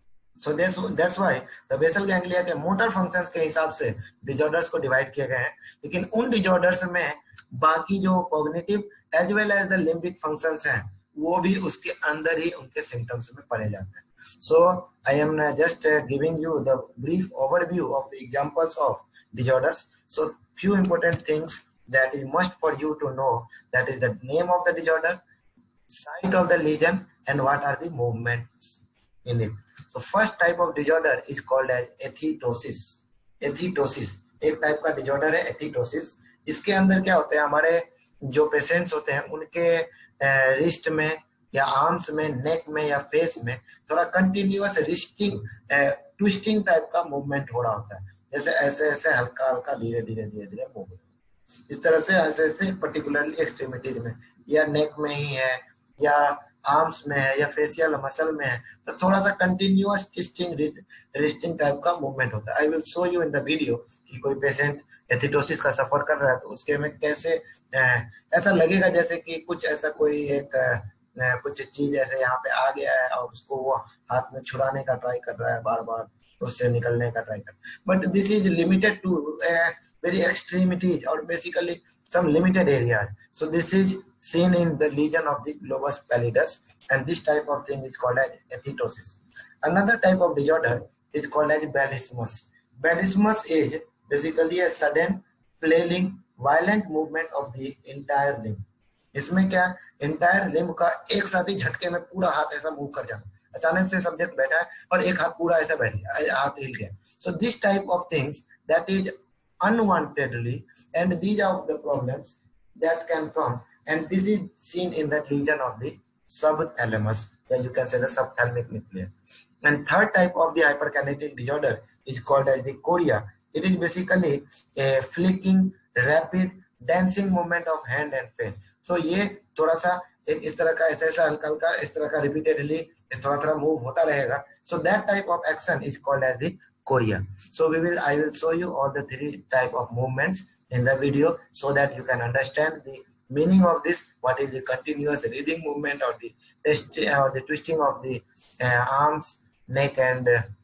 So that's why the basal ganglia के motor functions के हिसाब से disorders को divide किए गए हैं, लेकिन उन disorders में बाकी जो cognitive as well as the limbic functions हैं वो भी उसके अंदर ही उनके सिम्टम्स में पड़े जाते हैं. So I am just giving you the brief overview of the examples of disorders. So few important things that is must for you to know, that is the name of the disorder, site of the lesion, and what are the movements in it. So first type of disorder is called as एथीटोसिस. एथीटोसिस एक type का disorder है, एथीटोसिस. इसके अंदर क्या होता है, हमारे जो पेशेंट्स होते हैं उनके रिस्ट में या आर्म्स में, नेक में या फेस में थोड़ा कंटिन्यूअस रिस्टिंग ट्विस्टिंग टाइप का मूवमेंट हो रहा होता है. जैसे ऐसे ऐसे हल्का हल्का धीरे धीरे धीरे धीरे मूव, इस तरह से ऐसे ऐसे पर्टिकुलरली एक्सट्रीमिटीज में या नेक में ही है या आर्म्स में है या फेशियल मसल में है, तो थोड़ा सा कंटिन्यूअस ट्विस्टिंग रिस्टिंग टाइप का मूवमेंट होता है. I will show you in the video कि कोई पेशेंट एथिटोसिस का सफर कर रहा है तो उसके में कैसे ऐसा लगेगा जैसे कि कुछ ऐसा कोई एक कुछ चीज ऐसे यहाँ पे आ गया है और उसको वो हाथ में छुड़ाने का ट्राई कर रहा है, बार बार उससे निकलने का ट्राई कर. But this is limited to very extremities और basically some limited areas. So this is seen in the lesion of the globus pallidus, and this type of thing is called as etheatosis. Another type of disorder is called as balismus. Balismus is basically a sudden flailing violent movement of the entire limb. इसमें क्या entire limb का एक साथ ही झटके में पूरा हाथ ऐसा मूव कर जाना, अचानक से सब्जेक्ट बैठा है और एक हाथ पूरा ऐसा बैठ गया, हाथ हिल गया. So this type of things that is unwantedly, and these are the problems that can come, and this is seen in the region of the subthalamus, yeah, you can say the subthalamic nucleus. And third type of the hyperkinetic disorder is called as the chorea. It is basically a flicking, rapid, dancing movement of hand and face. So ये थोड़ा सा एक इस तरह का ऐसा हल्का हल्का इस तरह का repeatedly थोड़ा थोड़ा move होता रहेगा. So that type of action is called as the chorea. So I will show you all the three type of movements in the video so that you can understand the meaning of this. What is the continuous writhing movement or the twisting of the arms, neck and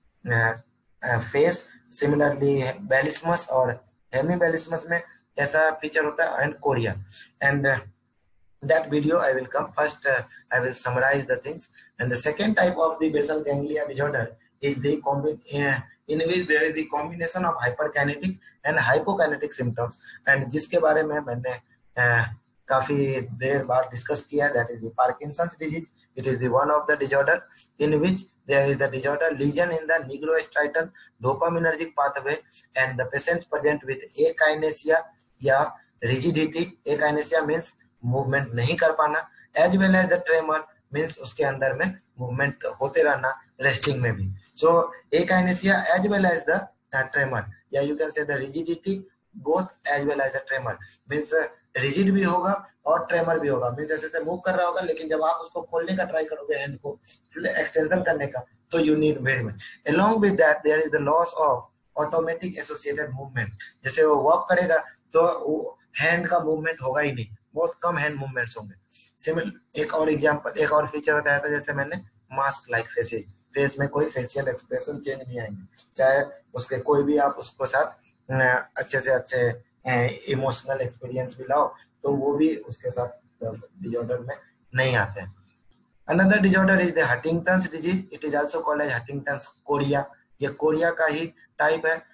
face. Similarly, balismus or hemibalismus में ऐसा feature होता है, and chorea. And that video I will come first. I will summarize the things. And the second type of the basal ganglia disorder is the in which there is the combination of hyperkinetic and hypokinetic symptoms, and जिसके बारे में मैंने काफी देर बाद discuss किया. That is the Parkinson's disease. It is the one of the disorder in which there is the disorder lesion in the nigrostriatal dopaminergic pathway, and the patients present with akinesia या rigidity. Akinesia means movement नहीं कर पाना, as well as the tremor means उसके अंदर में movement होते रहना resting में भी. So akinesia as well as the tremor, या you can say the rigidity both as well as the tremor means rigid भी होगा और tremor भी होगा. means ऐसे मूव कर रहा होगा, लेकिन जब आप उसको खोलने का ट्राई करोगे हैंड को एक्सटेंशन करने का, तो you need very much. Along with that there is the loss of automatic associated movement. जैसे वो वॉक करेगा तो हैंड का मूवमेंट होगा ही नहीं, बहुत कम हैंड मूवमेंट्स होंगे. सिमिलर एक और एग्जांपल, एक और फीचर बताया था, जैसे मैंने मास्क लाइक फेस में कोई फेशियल एक्सप्रेशन चेंज नहीं आएंगे, चाहे उसके कोई भी आप उसको साथ अच्छे से अच्छे इमोशनल एक्सपीरियंस भी लाओ, तो वो भी उसके साथ डिसऑर्डर में नहीं आते हैं. Another disorder is the Huntington's disease. It is also called as Huntington's chorea. ये कोरिया का ही टाइप है,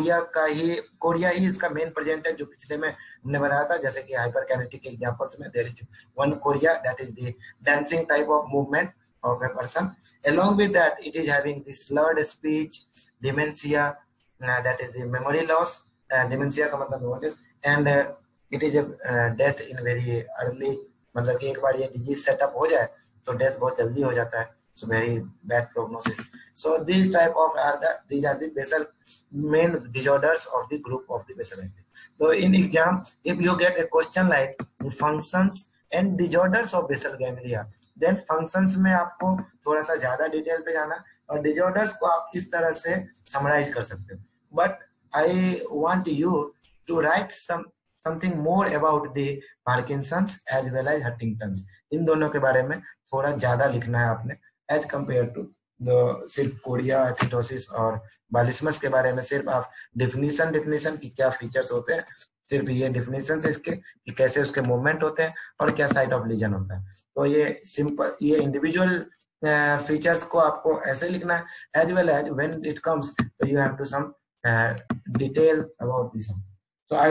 कोरिया ही इसका मेन प्रेजेंट है, जो पिछले में हमने बताया था. जैसे कि हाइपरकाइनेटिक एग्जांपल्स में there is one chorea, that is the dancing type of movement of a person. Along with that, it is having the slurred speech, dementia, that is the memory loss. Dementia का मतलब memory loss, and it is a death in very early, मतलब कि एक बार ये disease setup हो जाए तो death बहुत जल्दी हो जाता है. So very bad prognosis. So these type of these are the basal main disorders of the group of the basal ganglia. So in exam, if you get a question like the functions and disorders of basal ganglia, then functions में आपको थोड़ा सा ज्यादा detail पे जाना, और disorders को आप इस तरह से समराइज कर सकते हो. But I want you to write something more about the Parkinson's as well as Huntington's. इन दोनों के बारे में थोड़ा ज्यादा लिखना है आपने एज कंपेयर टू द सिर्फ कोरिया, एथिटोसिस और बालिस्मस के बारे में सिर्फ आप डिफिनीशन की क्या फीचर्स होते हैं, सिर्फ ये डिफिनेशन है इसके कि कैसे उसके मूवमेंट होते हैं और क्या साइट ऑफ लीजन होता है. तो ये सिंपल, ये इंडिविजुअल फीचर्स को आपको ऐसे लिखना है, as well as when it comes to you have to some detail about this. So I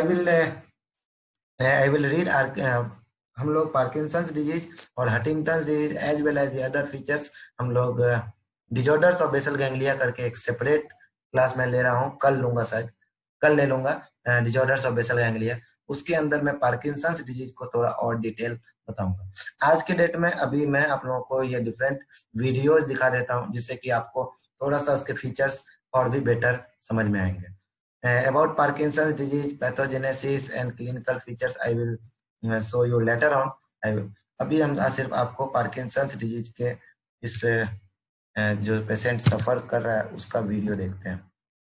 will read हम लोग पार्किंसंस डिजीज और Huntington's disease as well as the other features हम लोग डिसऑर्डर्स ऑफ बेसल गैंग्लिया करके एक separate class में ले रहा हूँ, कल लूंगा, शायद कल ले लूंगा डिसऑर्डर्स ऑफ बेसल गैंग्लिया. उसके अंदर मैं पार्किंसंस डिजीज को थोड़ा और डिटेल बताऊंगा. आज के डेट में अभी मैं आप लोगों को ये डिफरेंट वीडियोस दिखा देता हूं, जिससे कि आपको थोड़ा सा उसके फीचर्स और भी बेटर समझ में आएंगे. About Parkinson's disease, pathogenesis and clinical features I will show you later on. अभी हम सिर्फ आपको पार्किंसंस डिजीज के इस जो पेशेंट सफर कर रहा है उसका वीडियो देखते हैं.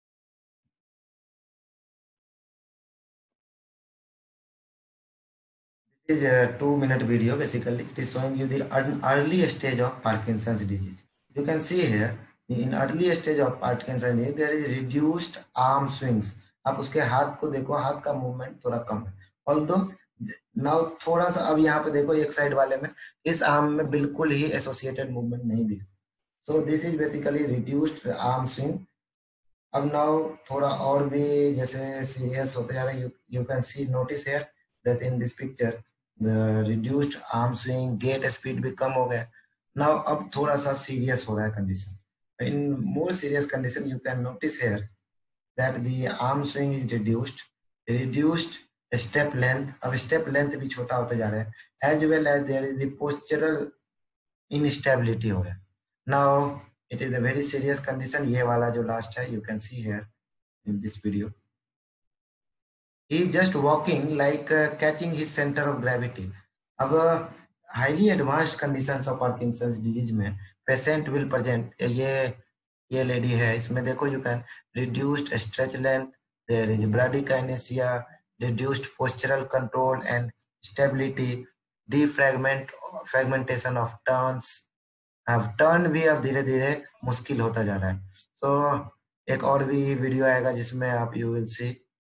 This is a 2-minute video. Basically, it is showing you the early stage of Parkinson's disease. You can see here in early stage of Parkinson's disease there is reduced arm swings. आप उसके हाथ को देखो, हाथ का movement थोड़ा कम है. Although now थोड़ा सा अब यहाँ पे देखो एक साइड वाले में इस आर्म में बिल्कुल ही एसोसिएटेड मूवमेंट नहीं दिख. So this is basically reduced arm swing. अब now थोड़ा और भी जैसे सीरियस होते जा रहे हैं. You can see, notice here that in this picture the reduced arm swing, gait speed भी कम हो गया. Now अब थोड़ा सा सीरियस हो रहा है condition. In more serious condition you can notice here that the arm swing is reduced step length. अब step length भी छोटा होते जा रहा है, as well as there is the postural instability हो रहा है. Now it is a very serious condition. ये वाला जो last है, you can see here in this video. He is just walking like catching his center of gravity. अब highly advanced conditions of Parkinson's disease में patient will present, ये lady है, इसमें देखो you can reduced stretch length, there is bradykinesia, reduced postural control and stability, fragmentation of turns. अब turn भी अब धीरे धीरे मुश्किल होता जा रहा है. सो एक और भी वीडियो आएगा जिसमें आप यू विल सी.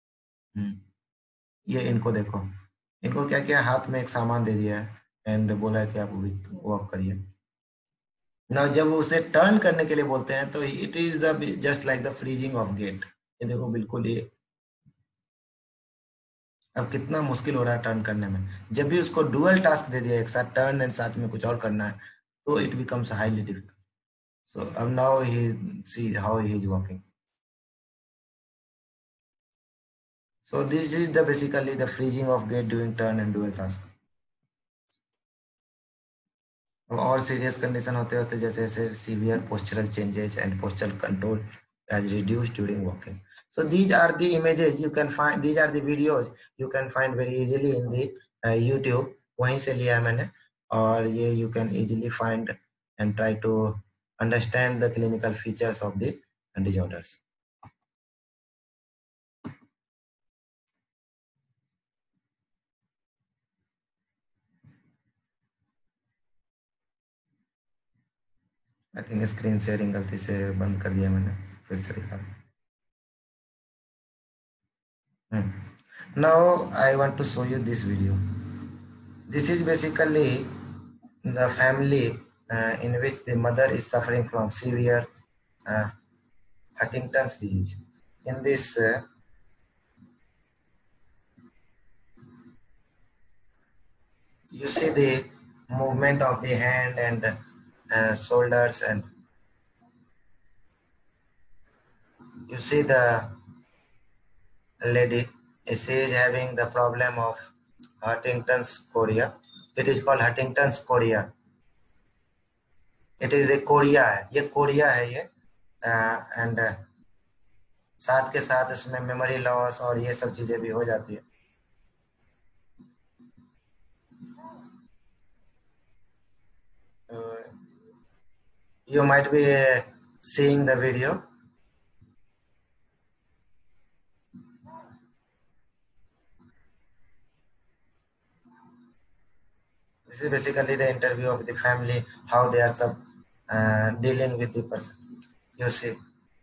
ये इनको देखो, इनको क्या किया, हाथ में एक सामान दे दिया है एंड बोला है कि आप वॉक करिए. ना जब उसे टर्न करने के लिए बोलते हैं तो it is the just like the freezing of gait. ये देखो बिल्कुल ये अब कितना मुश्किल हो रहा है टर्न करने में. जब भी उसको डुअल टास्क दे दिया, एक साथ टर्न एंड साथ में कुछ और करना है, तो it becomes highly difficult. So अब now he see how he is walking. So this is the basically the freezing of gait during turn and dual task. और सीरियस कंडीशन होते होते जैसे severe postural changes and postural control as reduced during walking. So these are the images you can find, these are the videos you can find very easily in the YouTube. वहीं से लिया है मैंने, और ये you can easily find and try to understand the clinical features of the disorders. I think screen sharing गलती से बंद कर दिया मैंने, फिर से दिखा. Now I want to show you this video. This is basically the family in which the mother is suffering from severe Huntington's disease. In this you see the movement of the hand and shoulders, and you see the lady, she is having the problem of Huntington's chorea. It is called Huntington's chorea. It is a chorea है, ये chorea है ये, and साथ के साथ इसमें memory loss और ये सब चीजें भी हो जाती है. You might be seeing the video. This is basically the interview of the family, how they are dealing with the person. You see.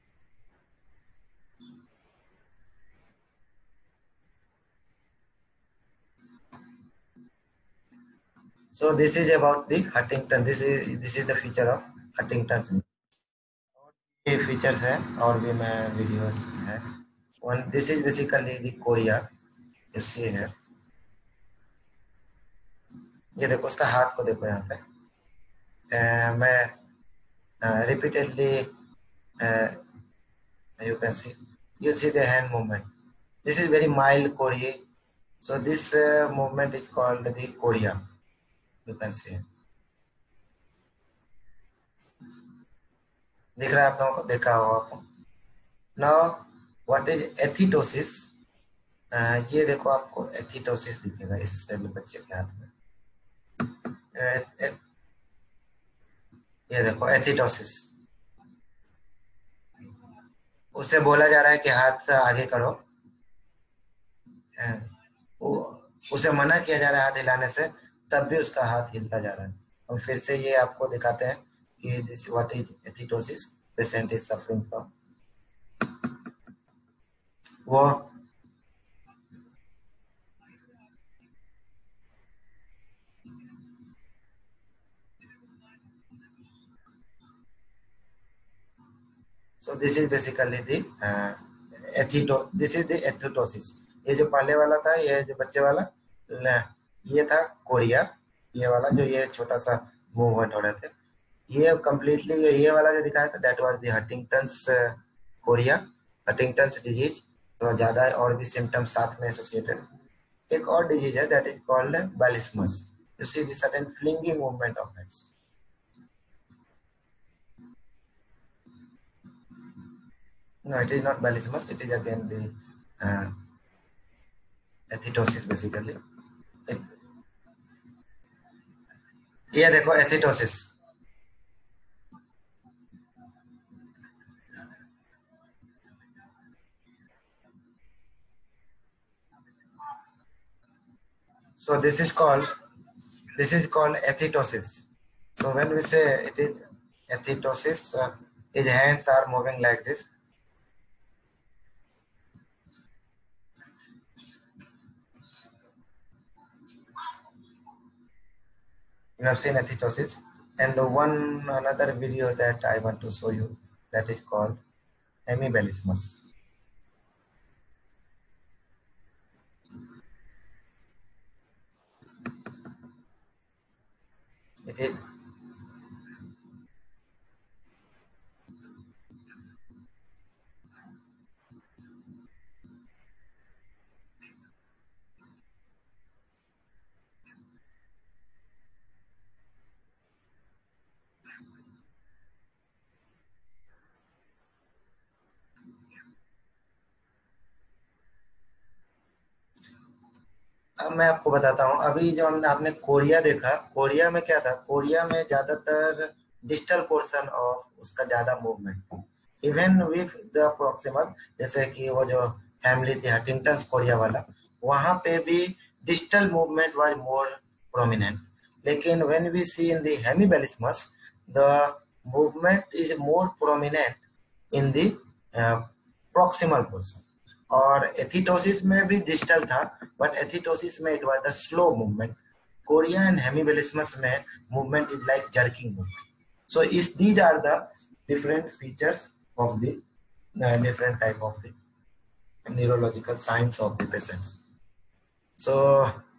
So this is about the Huntington. This is the feature of Huntington's. ये features है और भी मैं videos है. One, this is basically the chorea. You see here. ये देखो उसका हाथ को देखो यहाँ पे. मैं repeatedly you can see. You see the hand movement. This is very mild chorea. So this movement is called the chorea. You can see. दिख रहा है आप लोगों को, देखा होगा आपको. Now what is एथिटोसिस? ये देखो आपको एथिटोसिस दिखेगा इस बच्चे के हाथ में. ये देखो एथिटोसिस. उसे बोला जा रहा है कि हाथ आगे करो, उसे मना किया जा रहा है हाथ हिलाने से, तब भी उसका हाथ हिलता जा रहा है. और फिर से ये आपको दिखाते हैं कि this what is athetosis patient is suffering from. वो so this is basically the this is the athetosis. ये जो पहले वाला था, ये जो बच्चे वाला, ये था कोरिया. ये वाला जो ये छोटा सा मूवमेंट हो रहे थे, ये कम्प्लीटली ये वाला जो दिखाया था that was the Huntington's chorea. Huntington's disease थोड़ा ज्यादा है और भी सिम्टम्स साथ में एसोसिएटेड। एक और डिजीज है that is called ballismus. You see the sudden flingy movement of heads. No, it is not balismus. It is again the athetosis basically. ये देखो एथिटोसिस। So this is called ethetosis. So when we say it is ethetosis, his hands are moving like this. You have seen ethetosis, and one another video that I want to show you, that is called hemibellismus. It is अब मैं आपको बताता हूँ। अभी जो आपने Korea देखा, Korea में क्या था, कोरिया में ज्यादातर डिस्टल पोर्शन ऑफ उसका ज्यादा movement, even with the proximal, जैसे कि वो जो फैमिली थी हंटिंगटन्स कोरिया वाला, वहां पे भी distal movement was more prominent. लेकिन when we see in the hemiballismus the movement is more prominent in the proximal portion. और एथिटोसिस में भी डिस्टल था, बट एथिटोसिस में it was the slow movement. Chorea and hemiballismus में movement is like jerking movement. So is these are the different features of the different type of the neurological signs of the patients. So